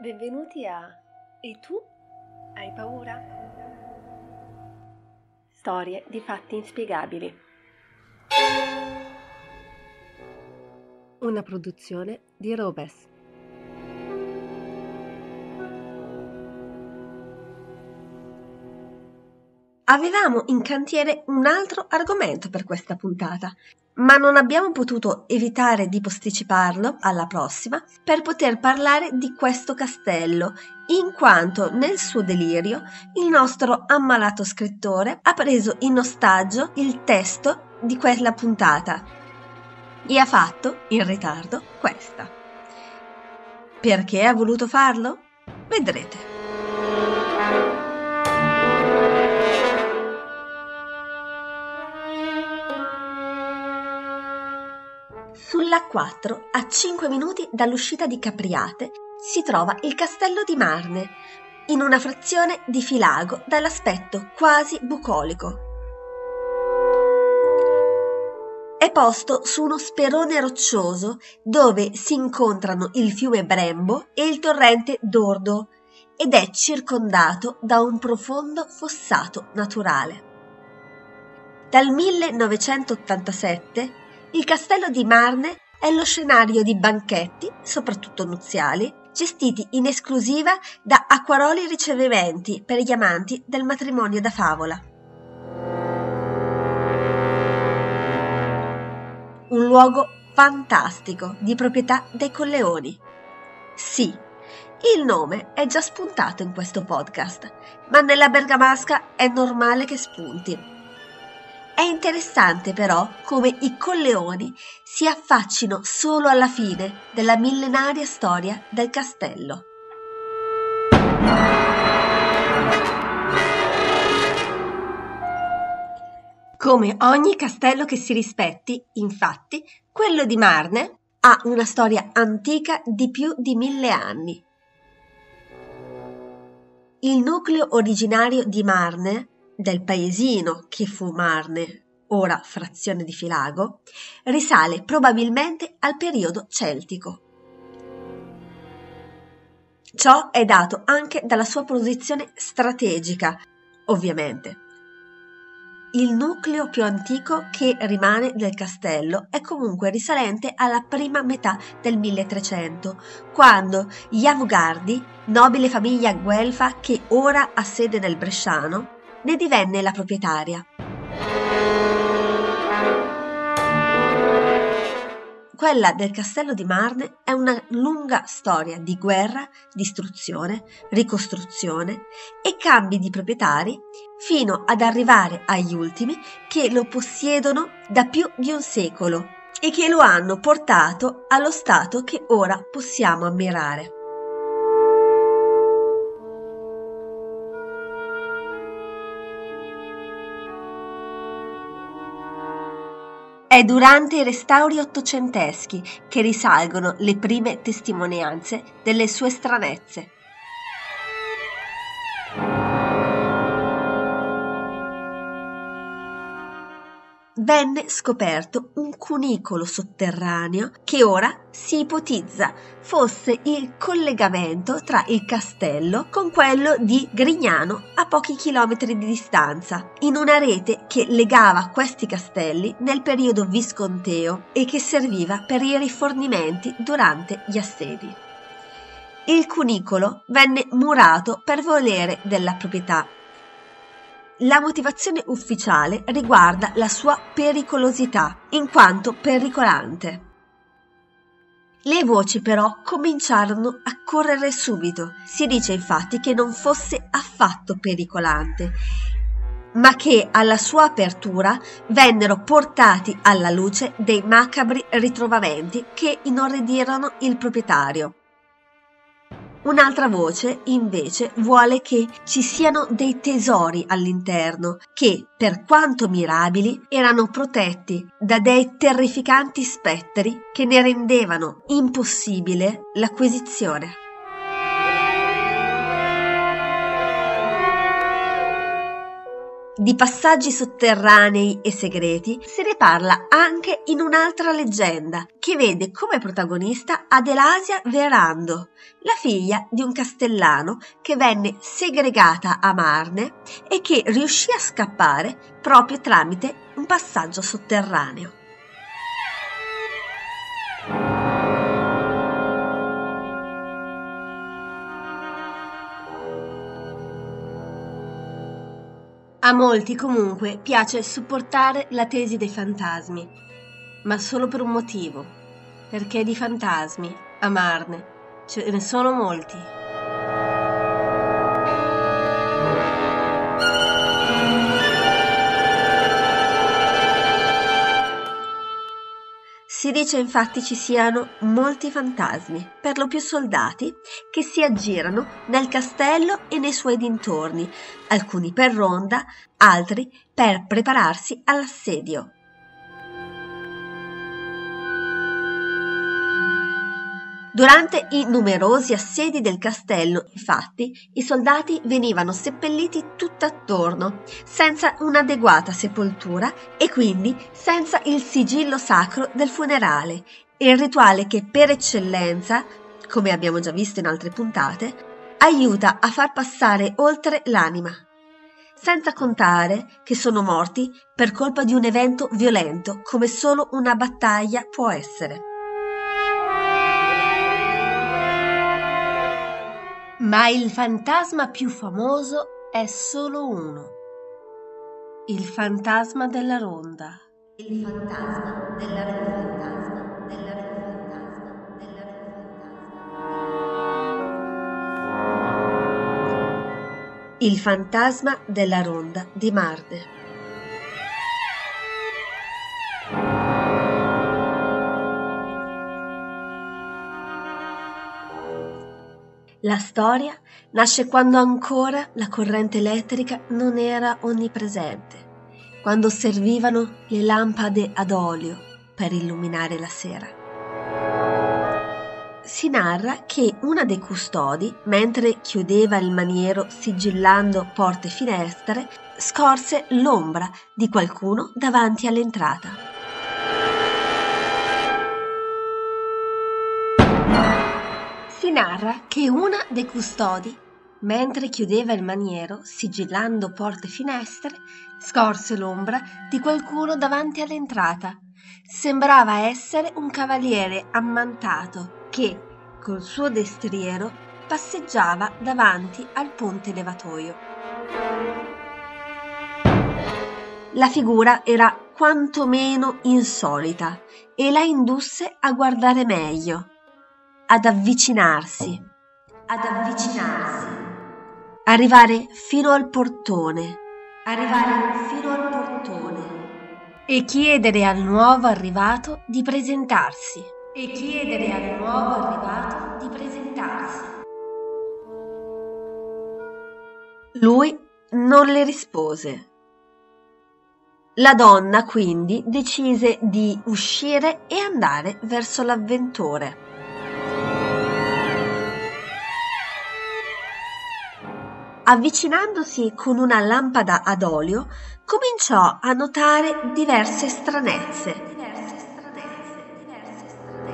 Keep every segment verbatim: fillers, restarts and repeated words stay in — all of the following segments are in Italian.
Benvenuti a E tu? Hai paura? Storie di fatti inspiegabili. Una produzione di Robes. Avevamo in cantiere un altro argomento per questa puntata, ma non abbiamo potuto evitare di posticiparlo alla prossima per poter parlare di questo castello, in quanto nel suo delirio il nostro ammalato scrittore ha preso in ostaggio il testo di quella puntata e ha fatto, in ritardo, questa. Perché ha voluto farlo? Vedrete. Sull'A quattro, a cinque minuti dall'uscita di Capriate, si trova il castello di Marne, in una frazione di Filago dall'aspetto quasi bucolico. È posto su uno sperone roccioso dove si incontrano il fiume Brembo e il torrente Dordo ed è circondato da un profondo fossato naturale. Dal millenovecentottantasette il castello di Marne è lo scenario di banchetti, soprattutto nuziali, gestiti in esclusiva da acquaroli ricevimenti per gli amanti del matrimonio da favola. Un luogo fantastico di proprietà dei Colleoni. Sì, il nome è già spuntato in questo podcast, ma nella bergamasca è normale che spunti. È interessante però come i Colleoni si affaccino solo alla fine della millenaria storia del castello. Come ogni castello che si rispetti, infatti, quello di Marne ha una storia antica di più di mille anni. Il nucleo originario di Marne, del paesino che fu Marne, ora frazione di Filago, risale probabilmente al periodo celtico. Ciò è dato anche dalla sua posizione strategica, ovviamente. Il nucleo più antico che rimane del castello è comunque risalente alla prima metà del milletrecento, quando gli Avugardi, nobile famiglia guelfa che ora ha sede nel Bresciano, ne divenne la proprietaria. Quella del castello di Marne è una lunga storia di guerra, distruzione, ricostruzione e cambi di proprietari fino ad arrivare agli ultimi che lo possiedono da più di un secolo e che lo hanno portato allo stato che ora possiamo ammirare. È durante i restauri ottocenteschi che risalgono le prime testimonianze delle sue stranezze. Venne scoperto un cunicolo sotterraneo che ora si ipotizza fosse il collegamento tra il castello con quello di Grignano a pochi chilometri di distanza, in una rete che legava questi castelli nel periodo visconteo e che serviva per i rifornimenti durante gli assedi. Il cunicolo venne murato per volere della proprietà. La motivazione ufficiale riguarda la sua pericolosità, in quanto pericolante. Le voci però cominciarono a correre subito. Si dice infatti che non fosse affatto pericolante, ma che alla sua apertura vennero portati alla luce dei macabri ritrovamenti che inorridirono il proprietario. Un'altra voce, invece, vuole che ci siano dei tesori all'interno che, per quanto mirabili, erano protetti da dei terrificanti spettri che ne rendevano impossibile l'acquisizione. Di passaggi sotterranei e segreti se ne parla anche in un'altra leggenda che vede come protagonista Adelasia Verando, la figlia di un castellano che venne segregata a Marne e che riuscì a scappare proprio tramite un passaggio sotterraneo. A molti comunque piace supportare la tesi dei fantasmi, ma solo per un motivo, perché di fantasmi a Marne ce ne sono molti. Si dice infatti ci siano molti fantasmi, per lo più soldati, che si aggirano nel castello e nei suoi dintorni, alcuni per ronda, altri per prepararsi all'assedio. Durante i numerosi assedi del castello, infatti, i soldati venivano seppelliti tutt'attorno, senza un'adeguata sepoltura e quindi senza il sigillo sacro del funerale, il rituale che per eccellenza, come abbiamo già visto in altre puntate, aiuta a far passare oltre l'anima. Senza contare che sono morti per colpa di un evento violento, come solo una battaglia può essere. Ma il fantasma più famoso è solo uno: il fantasma della ronda. Il fantasma della ronda. Il fantasma della ronda di Marne. La storia nasce quando ancora la corrente elettrica non era onnipresente, quando servivano le lampade ad olio per illuminare la sera. Si narra che una dei custodi, mentre chiudeva il maniero sigillando porte e finestre, scorse l'ombra di qualcuno davanti all'entrata. Si narra che una dei custodi, mentre chiudeva il maniero, sigillando porte e finestre, scorse l'ombra di qualcuno davanti all'entrata. Sembrava essere un cavaliere ammantato che, col suo destriero, passeggiava davanti al ponte levatoio. La figura era quantomeno insolita e la indusse a guardare meglio, ad avvicinarsi, ad avvicinarsi, arrivare fino al portone, arrivare fino al portone e chiedere al nuovo arrivato di presentarsi, e chiedere al nuovo arrivato di presentarsi. Lui non le rispose. La donna quindi decise di uscire e andare verso l'avventore. Avvicinandosi con una lampada ad olio, cominciò a notare diverse stranezze. Diverse stranezze, diverse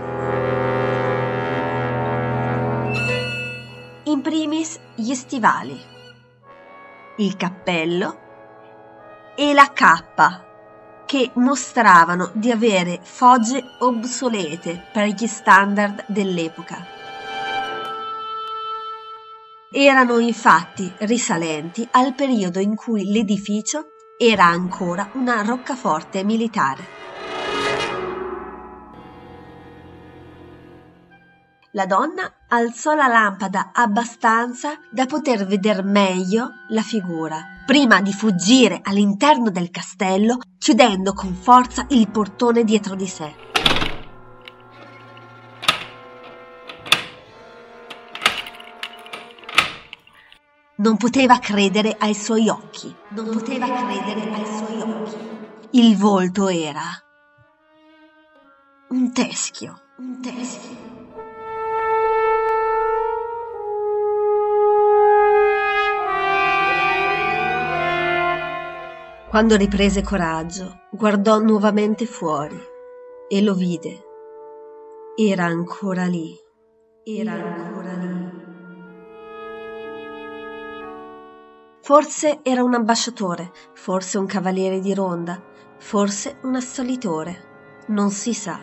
stranezze. In primis gli stivali, il cappello e la cappa, che mostravano di avere fogge obsolete per gli standard dell'epoca. Erano infatti risalenti al periodo in cui l'edificio era ancora una roccaforte militare. La donna alzò la lampada abbastanza da poter veder meglio la figura, prima di fuggire all'interno del castello, chiudendo con forza il portone dietro di sé. Non poteva credere ai suoi occhi, non poteva credere ai suoi occhi. Il volto era un teschio, un teschio. Quando riprese coraggio, guardò nuovamente fuori e lo vide. Era ancora lì. Era ancora lì. Forse era un ambasciatore, forse un cavaliere di ronda, forse un assalitore. Non si sa.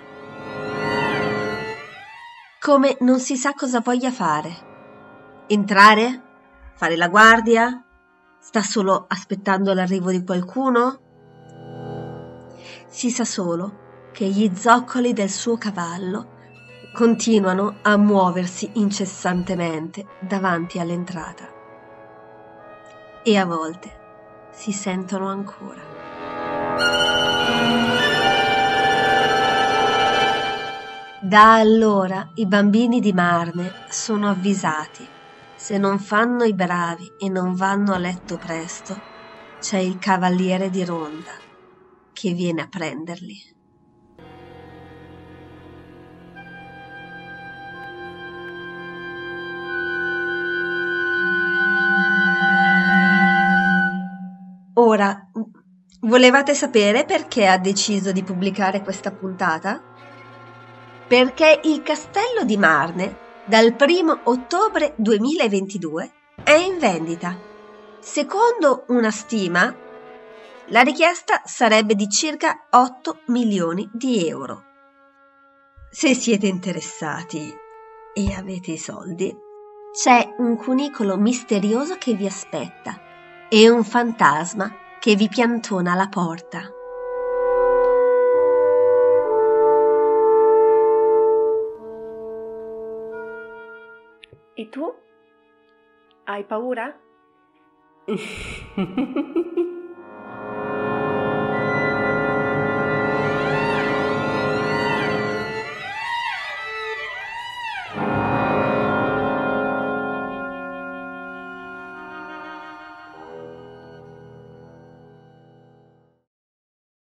Come non si sa cosa voglia fare. Entrare? Fare la guardia? Sta solo aspettando l'arrivo di qualcuno? Si sa solo che gli zoccoli del suo cavallo continuano a muoversi incessantemente davanti all'entrata. E a volte si sentono ancora. Da allora i bambini di Marne sono avvisati: se non fanno i bravi e non vanno a letto presto, c'è il cavaliere di ronda che viene a prenderli. Ora, volevate sapere perché ha deciso di pubblicare questa puntata? Perché il castello di Marne dal primo ottobre duemilaventidue è in vendita. Secondo una stima, la richiesta sarebbe di circa otto milioni di euro. Se siete interessati e avete i soldi, c'è un cunicolo misterioso che vi aspetta e un fantasma che vi piantona alla porta. E tu? Hai paura?